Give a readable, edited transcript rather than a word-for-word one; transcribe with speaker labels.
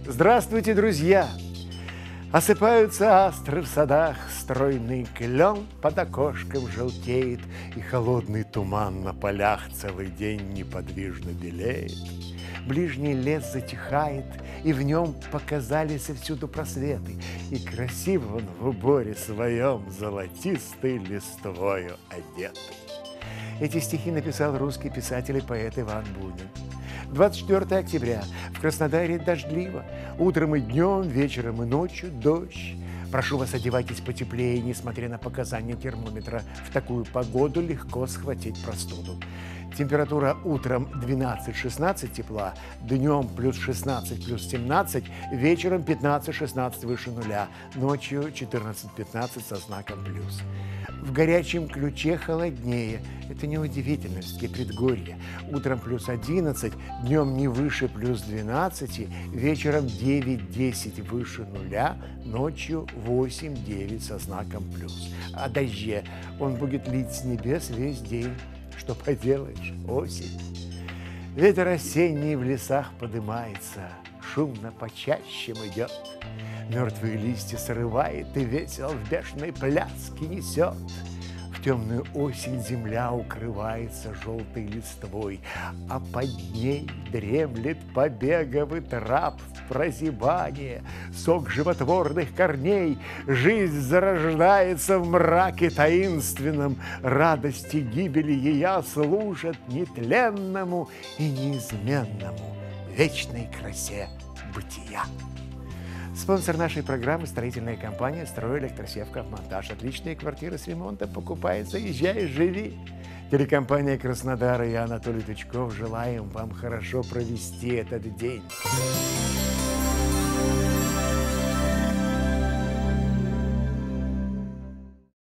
Speaker 1: Здравствуйте, друзья! Осыпаются астры в садах, стройный клен под окошком желтеет, и холодный туман на полях целый день неподвижно белеет. Ближний лес затихает, и в нем показались всюду просветы, и красив он в уборе своем золотистой листвою одетый. Эти стихи написал русский писатель и поэт Иван Бунин. 24 октября. В Краснодаре дождливо. Утром и днем, вечером и ночью дождь. Прошу вас, одевайтесь потеплее, несмотря на показания термометра. В такую погоду легко схватить простуду. Температура утром 12-16 тепла, днем плюс 16, плюс 17, вечером 15-16 выше нуля, ночью 14-15 со знаком плюс. В горячем ключе холоднее. Это неудивительно, в предгорье. Утром плюс 11, днем не выше плюс 12, вечером 9-10 выше нуля, ночью 8-9 со знаком плюс. О дожде он будет лить с небес весь день. Что поделаешь, осень. Ветер осенний в лесах подымается, шумно по чащам идет. Мертвые листья срывает и весел в бешеной пляске несет. В темную осень земля укрывается желтой листвой, а под ней дремлет побеговый трап в прозябание, сок животворных корней. Жизнь зарождается в мраке таинственном, радости гибели ея служат нетленному и неизменному, вечной красе бытия. Спонсор нашей программы – строительная компания «Стройэлектросевкомонтаж». Отличные квартиры с ремонтом покупай, заезжай, живи. Телекомпания Краснодар и Анатолий Тычков желаем вам хорошо провести этот день.